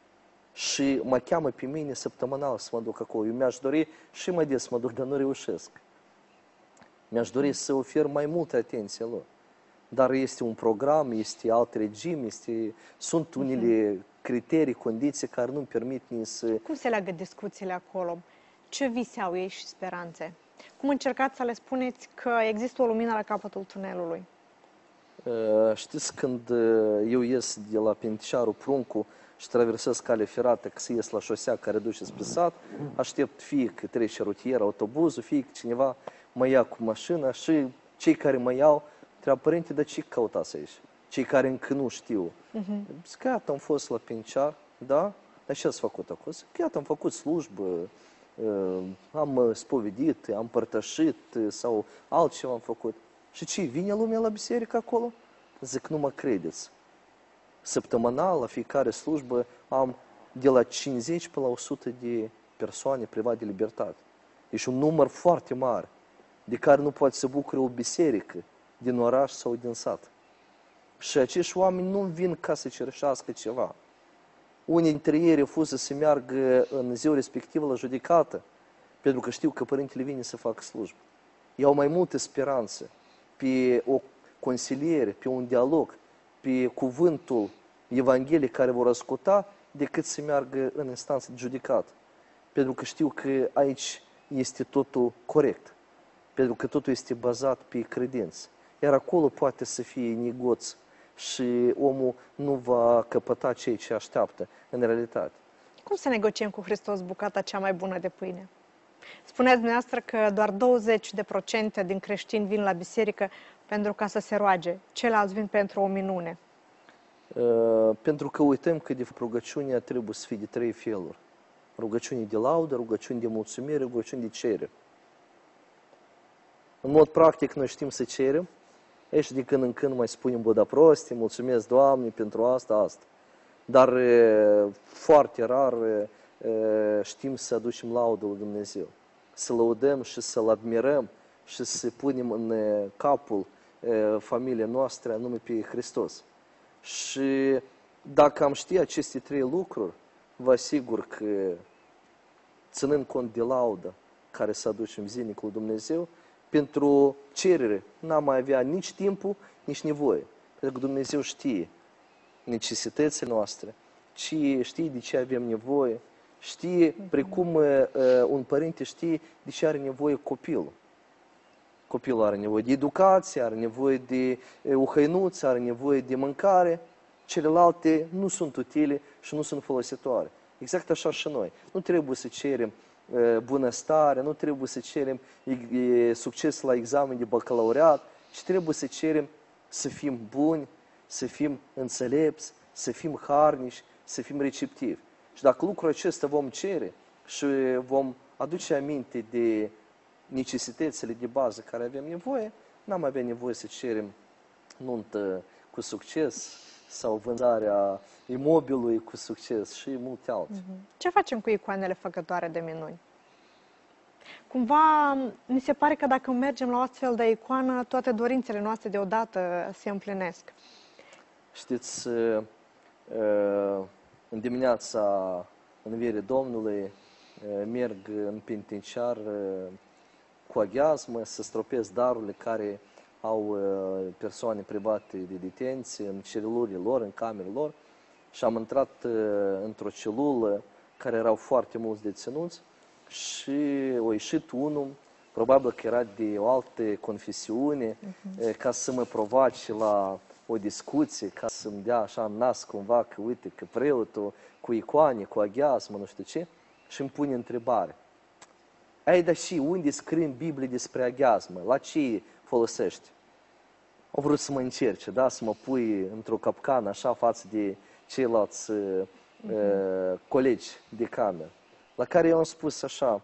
Și mă cheamă pe mine săptămânal să mă duc acolo. Eu mi-aș dori și mai des să mă duc, dar nu reușesc. Mi-aș dori să ofer mai multă atenție lor. Dar este un program, este alt regim, sunt unele criterii, condiții care nu-mi permit nici să... Cum se leagă discuțiile acolo? Ce vise au ei și speranțe? Cum încercați să le spuneți că există o lumină la capătul tunelului? Știți, când eu ies de la penitenciarul Pruncu și traversez calea ferată, că să ies la șosea care duce spre sat, aștept fie că trece rutier, autobuzul, fie că cineva mă ia cu mașina și cei care mă iau întreabă, părinte, dar ce căutați aici? Cei care încă nu știu. Zic, iată, am fost la penitenciar, da? Dar ce ați făcut acolo? Zic, iată, am făcut slujbă, am spovedit, am părtășit sau altceva am făcut. Și ce, vine lumea la biserică acolo? Zic, nu mă credeți. Săptămânal, la fiecare slujbă, am de la 50 până la 100 de persoane private de libertate. Deci un număr foarte mare, de care nu poate să bucure o biserică din oraș sau din sat. Și acești oameni nu vin ca să cerșească ceva. Unii dintre ei refuză să meargă în ziua respectivă la judecată, pentru că știu că părintele vine să facă slujbă. Ei au mai multe speranțe pe o consiliere, pe un dialog, pe cuvântul Evangheliei care vor asculta, decât să meargă în instanță de judecată. Pentru că știu că aici este totul corect, pentru că totul este bazat pe credință. Iar acolo poate să fie negoț și omul nu va căpăta ceea ce așteaptă în realitate. Cum să negociem cu Hristos bucata cea mai bună de pâine? Spuneați dumneavoastră că doar 20% din creștini vin la biserică pentru ca să se roage. Ceilalți vin pentru o minune. Pentru că uităm că de rugăciunea trebuie să fie de 3 feluri. Rugăciune de laudă, rugăciune de mulțumire, rugăciune de cerere. În mod practic, noi știm să cerem, și de când în când mai spunem băda proste, mulțumesc, Doamne, pentru asta. Dar foarte rar știm să aducem laudă lui Dumnezeu. Să lăudăm și să-L admirăm și să punem în capul familiei noastre anume pe Hristos. Și dacă am ști aceste 3 lucruri, vă asigur că, ținând cont de laudă care să aducem zilnic lui Dumnezeu, pentru cerere n-am mai avea nici timpul, nici nevoie. Pentru că Dumnezeu știe necesitățile noastre, știe de ce avem nevoie, știe, precum un părinte știe de ce are nevoie copilul. Copilul are nevoie de educație, are nevoie de o hăinuță, are nevoie de mâncare. Celelalte nu sunt utile și nu sunt folositoare. Exact așa și noi. Nu trebuie să cerem bunăstare, nu trebuie să cerem succes la examen de bacalaureat, ci trebuie să cerem să fim buni, să fim înțelepți, să fim harnici, să fim receptivi. Și dacă lucrul acesta vom cere și vom aduce aminte de necesitățile de bază care avem nevoie, n-am avea nevoie să cerem nuntă cu succes sau vânzarea imobilului cu succes și multe altele. Ce facem cu icoanele făcătoare de minuni? Cumva, mi se pare că dacă mergem la o astfel de icoană, toate dorințele noastre deodată se împlinesc. Știți, în dimineața Învierii Domnului merg în penitenciar cu aghiazmă să stropesc darurile care au persoane private de detenție în celurile lor, în camerele lor, și am intrat într-o celulă care erau foarte mulți deținuți și a ieșit unul, probabil că era de o altă confesiune, ca să mă provoace la o discuție, ca să-mi dea așa în nas cumva că uite că preotul cu icoane, cu aghiazmă, nu știu ce, și îmi pune întrebare. Ei, dar și unde scrie în Biblie despre aghiazmă? La ce folosește? Au vrut să mă încerce, da? Să mă pui într-o capcană așa față de ceilalți colegi de cameră. La care eu am spus așa,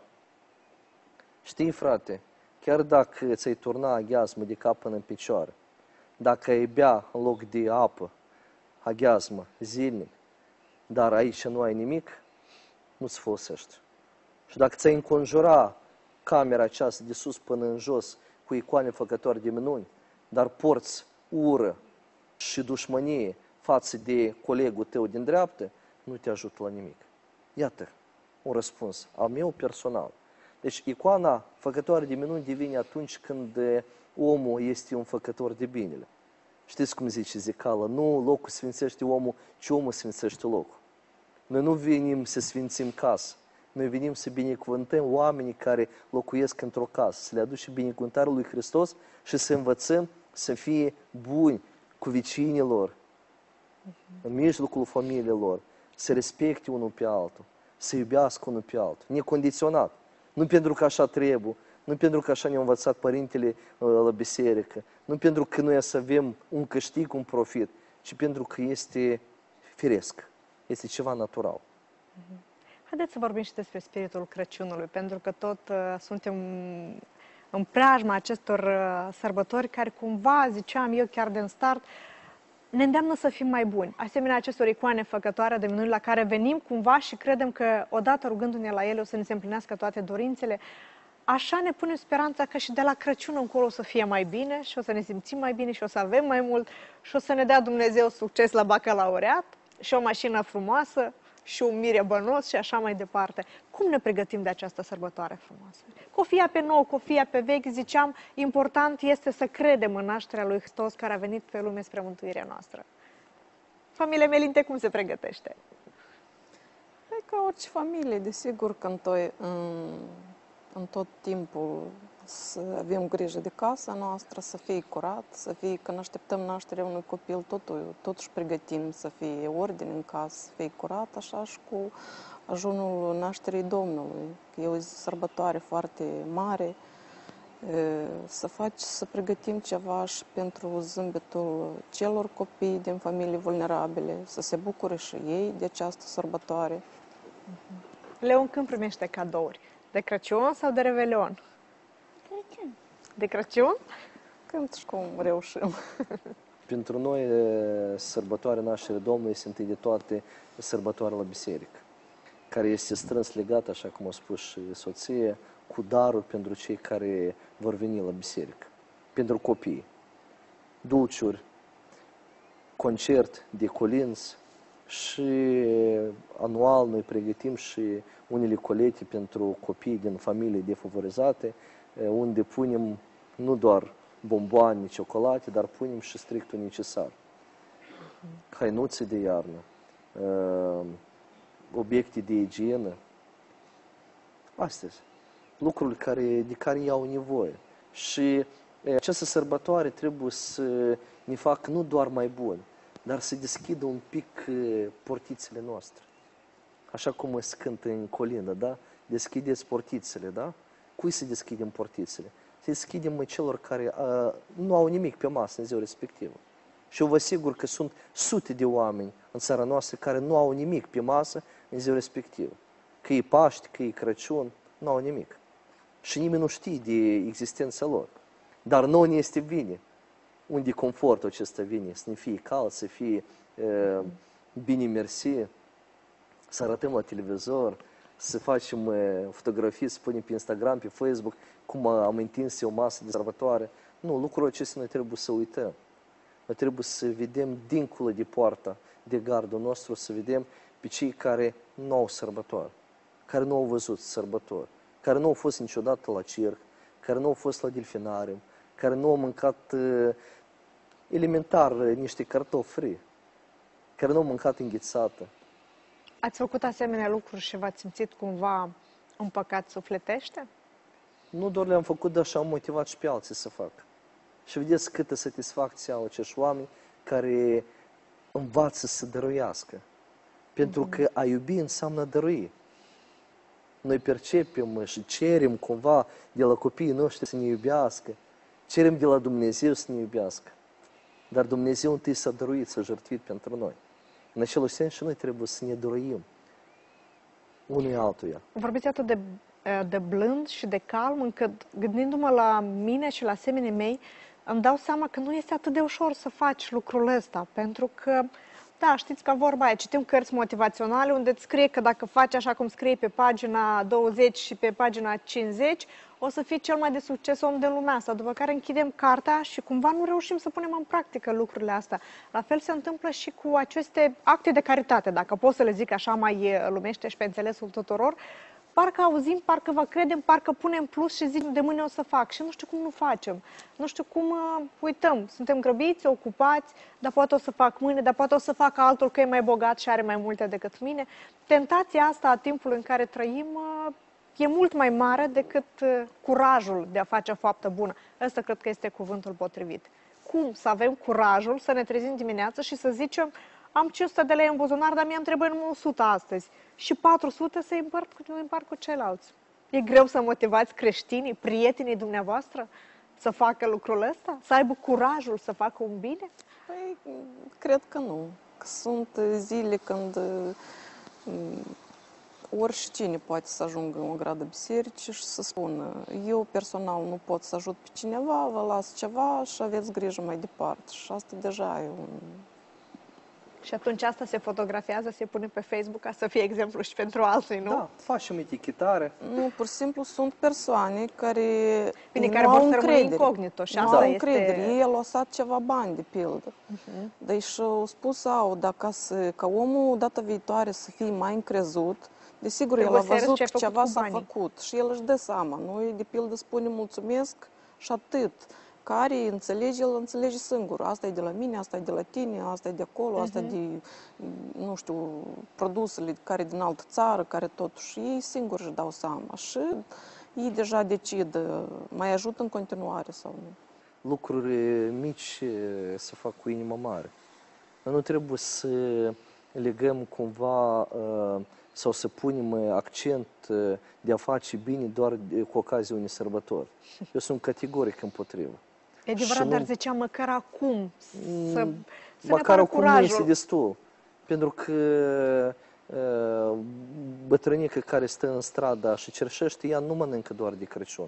știi frate, chiar dacă ți-ai turna aghiazmă de cap până în picioare, dacă ai bea în loc de apă aghiazmă zilnic, dar aici nu ai nimic, nu-ți folosește. Și dacă ți-ai înconjura camera aceasta de sus până în jos cu icoane făcătoare de minuni, dar porți ură și dușmănie față de colegul tău din dreaptă, nu te ajută la nimic. Iată, un răspuns al meu personal. Deci icoana făcătoare de minuni devine atunci când omul este un făcător de binele. Știți cum zice zicala? Nu locul sfințește omul, ci omul sfințește locul. Noi nu venim să sfințim casă. Noi venim să binecuvântăm oamenii care locuiesc într-o casă, să le aducem binecuvântarea lui Hristos și să învățăm să fie buni cu vecinii lor, în mijlocul familiei lor, să respecte unul pe altul, să iubească unul pe altul, necondiționat. Nu pentru că așa trebuie, nu pentru că așa ne-a învățat părintele la biserică, nu pentru că noi să avem un câștig, un profit, ci pentru că este firesc, este ceva natural. Haideți să vorbim și despre spiritul Crăciunului, pentru că tot suntem în preajma acestor sărbători care cumva, ziceam eu chiar din start, ne îndeamnă să fim mai buni. Asemenea acestor icoane făcătoare de minuni la care venim cumva și credem că odată rugându-ne la ele o să ne se împlinească toate dorințele, așa ne punem speranța că și de la Crăciun încolo o să fie mai bine și o să ne simțim mai bine și o să avem mai mult și o să ne dea Dumnezeu succes la bacalaureat și o mașină frumoasă și un mire bănos și așa mai departe. Cum ne pregătim de această sărbătoare frumoasă? Cu o fie pe nou, cu o fie pe vechi, ziceam, important este să credem în nașterea lui Hristos care a venit pe lume spre mântuirea noastră. Familia Melinte, cum se pregătește? E ca orice familie, desigur că în tot timpul să avem grijă de casa noastră, să fie curat, să fie, când așteptăm nașterea unui copil, totuși pregătim să fie ordine în casă, să fie curat, așa și cu ajunul nașterii Domnului. E o sărbătoare foarte mare, să pregătim ceva și pentru zâmbetul celor copii din familii vulnerabile, să se bucure și ei de această sărbătoare. Leon, când primește cadouri? De Crăciun sau de Revelion? Crăciun. De Crăciun? Când și cum reușim. Pentru noi, sărbătoarea nașterii Domnului este întâi de toate sărbătoarea la biserică, care este strâns legată, așa cum a spus și soție, cu daruri pentru cei care vor veni la biserică, pentru copii. Dulciuri, concert de colinzi și anual noi pregătim și unele colete pentru copii din familii defavorizate, unde punem nu doar bomboane, ciocolate, dar punem și strictul necesar. Hainuțe de iarnă, obiecte de igienă. Astea lucruri de care ei au nevoie. Și această sărbătoare trebuie să ne facă nu doar mai buni, dar să deschidă un pic portițele noastre. Așa cum se cântă în colindă, da? Deschideți portițele, da? Cui să deschidem portițele? Să deschidem celor care nu au nimic pe masă în ziua respectivă. Și eu vă asigur că sunt sute de oameni în țara noastră care nu au nimic pe masă în ziua respectivă. Că e Paști, că e Crăciun, nu au nimic. Și nimeni nu știe de existența lor. Dar nouă ne este bine. Unde confortul acesta vine? Să ne fie cald, să fie bine mersi, să arătăm la televizor, să facem fotografii, să punem pe Instagram, pe Facebook, cum am întins eu o masă de sărbătoare. Nu, lucrul acesta noi trebuie să uităm. Noi trebuie să vedem dincolo de poarta de gardul nostru, să vedem pe cei care nu au sărbătoare, care nu au văzut sărbători, care nu au fost niciodată la circ, care nu au fost la delfinarium, care nu au mâncat elementar niște cartofi fri, care nu au mâncat înghețată. Ați făcut asemenea lucruri și v-ați simțit cumva un păcat sufletește? Nu doar le-am făcut, dar și-am motivat și pe alții să facă. Și vedeți câtă satisfacție au acești oameni care învață să dăruiască. Pentru că a iubi înseamnă a dărui. Noi percepem și cerem cumva de la copiii noștri să ne iubească. Cerem de la Dumnezeu să ne iubească. Dar Dumnezeu întâi s-a dăruit, s-a jertfit pentru noi. În același sens și noi trebuie să ne dăruim unui altuia. Vorbiți atât de blând și de calm, încât gândindu-mă la mine și la semenii mei, îmi dau seama că nu este atât de ușor să faci lucrul ăsta, pentru că, da, știți ca vorba aia, citim cărți motivaționale unde îți scrie că dacă faci așa cum scrie pe pagina 20 și pe pagina 50, o să fii cel mai de succes om din lumea asta, după care închidem cartea și cumva nu reușim să punem în practică lucrurile astea. La fel se întâmplă și cu aceste acte de caritate, dacă pot să le zic așa mai lumește și pe înțelesul tuturor. Parcă auzim, parcă vă credem, parcă punem plus și zic de mâine o să fac și nu știu cum nu facem. Nu știu cum uităm. Suntem grăbiți, ocupați, dar poate o să fac mâine, dar poate o să fac altul că e mai bogat și are mai multe decât mine. Tentația asta a timpului în care trăim e mult mai mare decât curajul de a face o faptă bună. Ăsta cred că este cuvântul potrivit. Cum să avem curajul să ne trezim dimineața și să zicem am 500 de lei în buzunar, dar mi-am trebuie numai 100 astăzi. Și 400 să împart cu ceilalți. E greu să motivați creștinii, prietenii dumneavoastră să facă lucrul ăsta? Să aibă curajul să facă un bine? Păi, cred că nu. Că sunt zile când oricine poate să ajungă în o gradă biserici și să spună eu personal nu pot să ajut pe cineva, vă las ceva și aveți grijă mai departe. Și asta deja e un... Și atunci asta se fotografiază, se pune pe Facebook ca să fie exemplu și pentru alții, nu? Da, facem etichetare. Nu, pur și simplu sunt persoane care Bine, nu care au vor să rămână încredere. incognito și Nu asta au este... încredere. Ei au lăsat ceva bani, de pildă. Dar și-au spus, ca omul data viitoare să fie mai încrezut, desigur, el a Trebuie să văzut arăți că ce ai ceva făcut cu s-a banii. făcut și el își dă seama. Noi, de pildă, spunem mulțumesc și atât. Care înțelege, el înțelege singur. Asta e de la mine, asta e de la tine, asta e de acolo, asta e de, nu știu, produsele care din altă țară, care totuși ei singuri își dau seama. Și ei deja decid, mai ajută în continuare sau nu. Lucruri mici să fac cu inima mare. Noi nu trebuie să legăm cumva sau să punem accent de a face bine doar cu ocazia unei sărbători. Eu sunt categoric împotrivă. E adevărat, Și dar nu- ziceam măcar acum să ne Măcar pară acum nu este curajul. destul. Pentru că bătrânică care stă în strada și cerșește, ea nu mănâncă doar de Crăciun.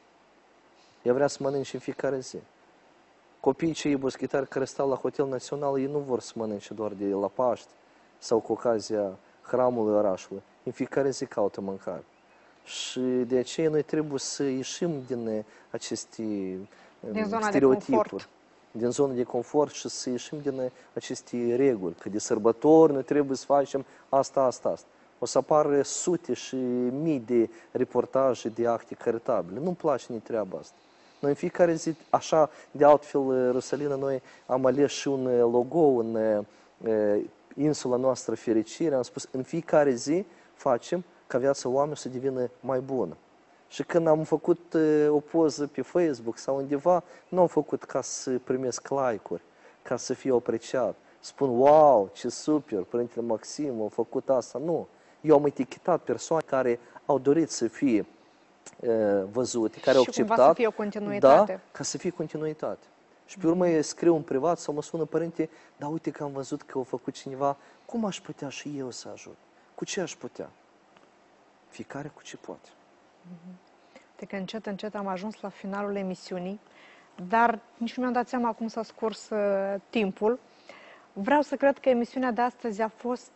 Ea vrea să mănânce în fiecare zi. Copiii cei boschetari care stau la Hotel Național, ei nu vor să mănânce doar de la Paști sau cu ocazia hramului orașului. În fiecare zi caută mâncare. Și de aceea noi trebuie să ieșim din aceste Din zona de stereotipuri. confort. Din zona de confort și să ieșim din aceste reguli. Că de sărbători noi trebuie să facem asta. O să apară sute și mii de reportaje de acte caritabile. Nu-mi place nici treaba asta. Noi în fiecare zi, așa, de altfel, Rusalina, noi am ales și un logo în insula noastră fericire. Am spus, în fiecare zi facem ca viața oamenilor să devină mai bună. Și când am făcut o poză pe Facebook sau undeva, nu am făcut ca să primesc like-uri, ca să fiu apreciat. Spun, wow, ce super, Părintele Maxim a făcut asta. Nu. Eu am etichetat persoane care au dorit să fie văzute, care au Și cumva acceptat. să fie o continuitate. Da, ca să fie continuitate. Și pe urmă scriu în privat sau mă sună părinte, dar uite că am văzut că a făcut cineva, cum aș putea și eu să ajut? Cu ce aș putea? Fiecare cu ce poate. De că încet, încet am ajuns la finalul emisiunii, dar nici nu mi-am dat seama cum s-a scurs timpul. Vreau să cred că emisiunea de astăzi a fost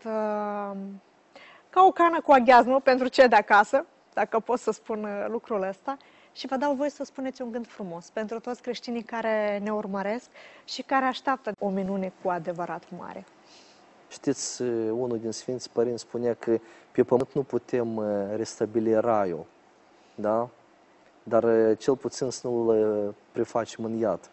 ca o cană cu aghiazmă pentru cei de acasă, dacă pot să spun lucrul ăsta, și vă dau voie să spuneți un gând frumos pentru toți creștinii care ne urmăresc și care așteaptă o minune cu adevărat mare. Știți, unul din Sfinții Părinți spunea că pe pământ nu putem restabili raiul, da? Dar cel puțin să nu-l prefacem în iad.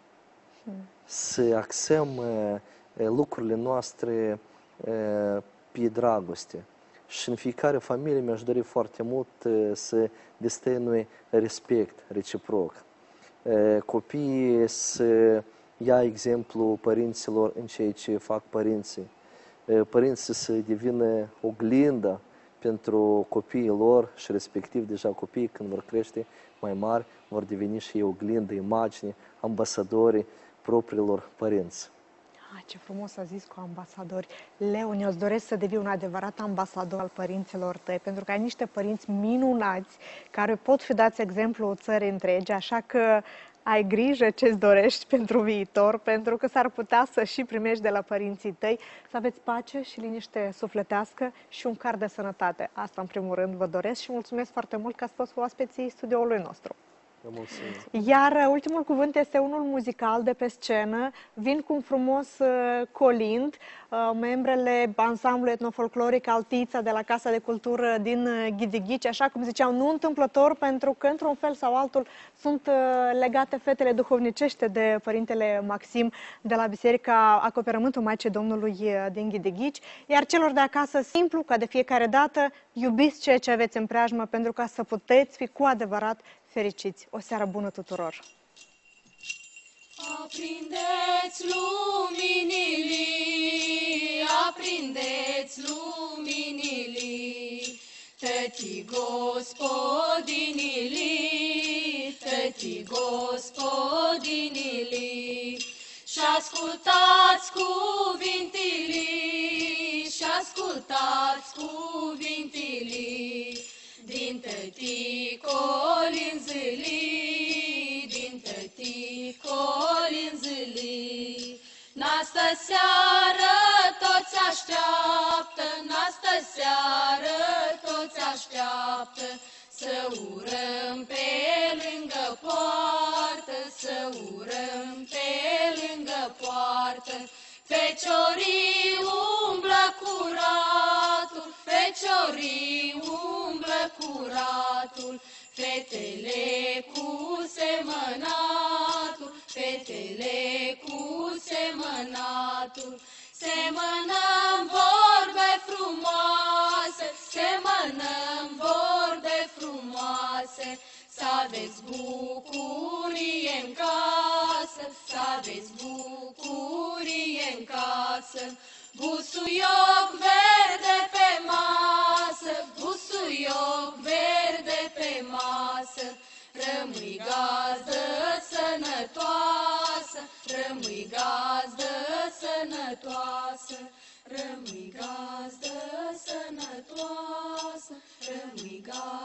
Să axăm lucrurile noastre pe dragoste Și în fiecare familie mi-aș dori foarte mult să destăinuie respect reciproc. Copiii să ia exemplu părinților în ceea ce fac părinții. Părinții să devină oglindă pentru copiii lor și respectiv deja copiii când vor crește mai mari vor deveni și ei oglindă, imagine, ambasadorii propriilor părinți. Ce frumos a zis cu ambasadori. Leon, eu îți doresc să devii un adevărat ambasador al părinților tăi, pentru că ai niște părinți minunați care pot fi dați exemplu țării întregi, așa că ai grijă ce-ți dorești pentru viitor, pentru că s-ar putea să și primești de la părinții tăi, să aveți pace și liniște sufletească și un car de sănătate. Asta, în primul rând, vă doresc și mulțumesc foarte mult că ați fost oaspeții studioului nostru. Iar ultimul cuvânt este unul muzical de pe scenă. Vin cu un frumos colind. Membrele ansamblului etnofolcloric Altița de la Casa de Cultură din Ghidighici, așa cum ziceau, nu întâmplător, pentru că într-un fel sau altul sunt legate fetele duhovnicește de Părintele Maxim de la Biserica Acoperământul Maicii Domnului din Ghidighici. Iar celor de acasă, simplu, ca de fiecare dată, iubiți ceea ce aveți în preajmă pentru ca să puteți fi cu adevărat fericiți. O seară bună tuturor! Aprindeți luminile, aprindeți luminile, tătii gospodinile, tătii gospodinile, și ascultați cuvintile, și ascultați cuvintile, din tătii colinzilii, din tătii colinzilii. N-astă seară toți așteaptă, n-astă seară toți așteaptă, să urăm pe lângă poartă, să urăm pe lângă poartă. Feciorii umblă curatul, feciorii umblă curatul, fetele cu semănatul, fetele cu semănatul. Semănăm vorbe frumoase, semănăm vorbe frumoase, să aveți bucurie în casă, să aveți bucurie în casă. Busuioc verde pe masă, busuioc verde pe masă, rămâi gazdă sănătoasă, rămâi gazdă sănătoasă, rămâi gazdă sănătoasă, rămâi gazdă.